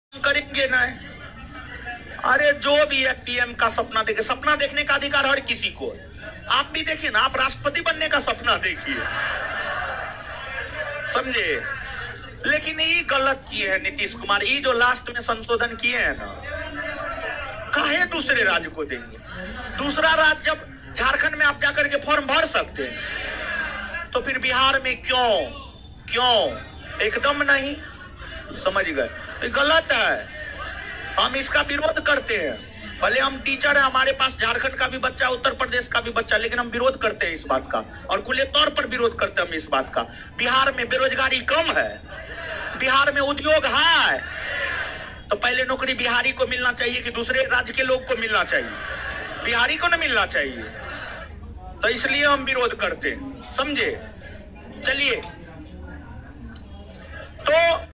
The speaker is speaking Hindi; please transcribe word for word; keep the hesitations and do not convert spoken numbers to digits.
करेंगे ना। अरे जो भी है पीएम का सपना देखे, सपना देखने का अधिकार हर किसी को। आप भी देखिए ना, आप राष्ट्रपति बनने का सपना देखिए, समझे। लेकिन ये गलत किए हैं नीतीश कुमार, ये जो लास्ट में संशोधन किए हैं ना, काहे दूसरे राज्य को देंगे। दूसरा राज्य जब झारखंड में आप जाकर के फॉर्म भर सकते हैं, तो फिर बिहार में क्यों क्यों एकदम नहीं, समझ गए। गलत है, हम इसका विरोध करते हैं। भले हम टीचर हैं, हमारे पास झारखंड का भी बच्चा, उत्तर प्रदेश का भी बच्चा, लेकिन हम विरोध करते हैं इस बात का, और खुले तौर पर विरोध करते हैं हम इस बात का। बिहार में बेरोजगारी कम है, बिहार में उद्योग है, तो पहले नौकरी बिहारी को मिलना चाहिए कि दूसरे राज्य के लोग को मिलना चाहिए? बिहारी को न मिलना चाहिए। तो इसलिए हम विरोध करते हैं, समझे। चलिए, तो